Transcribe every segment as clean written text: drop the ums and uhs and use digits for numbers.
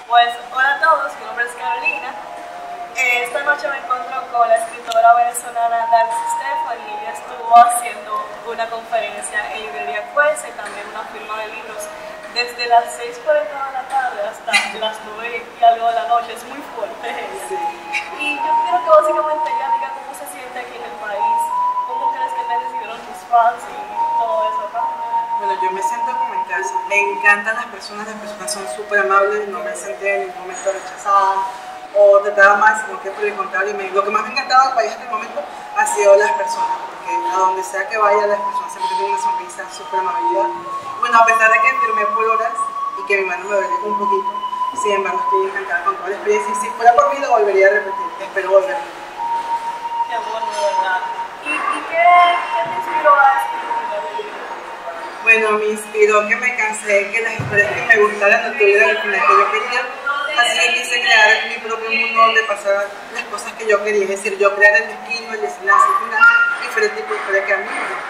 Pues hola a todos, mi nombre es Carolina. Esta noche me encuentro con la escritora venezolana Darcy Stephanie. Ella estuvo haciendo una conferencia en Librería Cuesa y también una firma de libros desde las 6:40 de la tarde hasta las 9 y algo de la noche. Es muy fuerte ella. Sí. Y yo quiero que básicamente ella diga cómo se siente aquí en el país, cómo crees que te recibieron tus fans y todo eso acá. Bueno, yo me siento como en casa. Me encantan las personas son súper amables, no me sentí en ningún momento rechazada o tratada mal, sino que por el contrario, lo que más me ha encantado del país hasta el momento ha sido las personas, porque a donde sea que vaya las personas siempre tienen una sonrisa, súper amabilidad. Bueno, a pesar de que firmé por horas y que mi mano me duele un poquito, sin embargo estoy encantada con toda la experiencia y si fuera por mí lo volvería a repetir, espero volver a repetir. Qué bueno, de verdad. ¿Y qué te inspiró a escribir el libro? Bueno, me inspiró que me cansé, que las historias que me gustaran no tuvieran el final que yo quería. Así que quise crear mi propio mundo donde pasaran las cosas que yo quería. Es decir, yo crear el destino, el desenlace, el final, diferente tipo de historia que a mí me gustaría.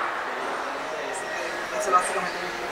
Eso básicamente me gusta.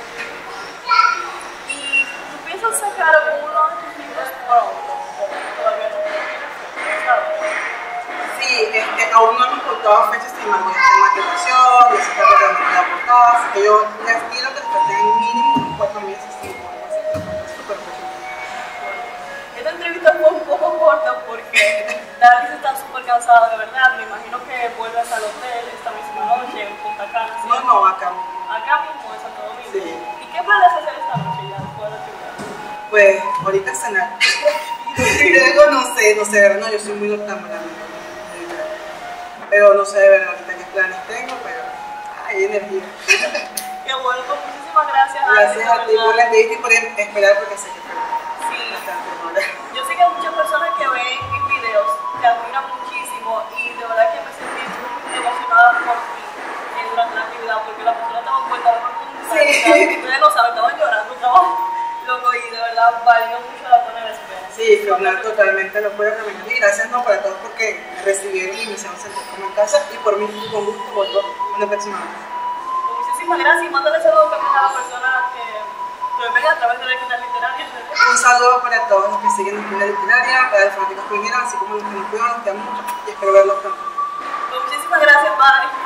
¿Y tú piensas sacar uno de tus libros pronto? ¿Todavía no sabes? Sí, aún no hemos contado fechas de maquetación, ya se está preparando la portada, así que yo les quiero que estén mínimo 4 meses, 5 meses. Súper poquito. Esta entrevista fue un poco corta porque Darcy está súper cansada, de verdad. Me imagino que vuelves al hotel esta misma noche en Punta Cana. ¿Sí? No, acá. Acá mismo en Santo Domingo. Sí. ¿Y qué planes hacer esta noche ya después de la actividad? Pues ahorita cenar. Y luego no sé, de verdad, no, yo soy muy noctámbula. Pero no sé de verdad ahorita qué planes tengo, pero hay energía. Qué bueno, pues muchísimas gracias. Gracias a ti por la entrevista y por esperar porque sé que fue Sí. bastante hora. Yo sé que hay muchas personas que ven mis videos, te admiran muchísimo y de verdad que me sentí muy emocionada por ti durante la actividad porque las personas estaban cuenta de Sí. ustedes no saben, estaban llorando, estaban loco y de verdad valió mucho la pena la espera. Sí, fue una totalmente locura también. Y gracias no para todos porque me recibieron y me hicieron sentir como en casa y por mí con gusto vuelvo una próxima vez. Muchísimas gracias y mándale saludos también a las personas que lo ven a través de la esquina literaria. Un saludo para todos los que siguen la esquina literaria, para los fanáticos que vinieron, así como los que nos cuidan, los que amo mucho y espero verlos pronto. Muchísimas gracias, bye.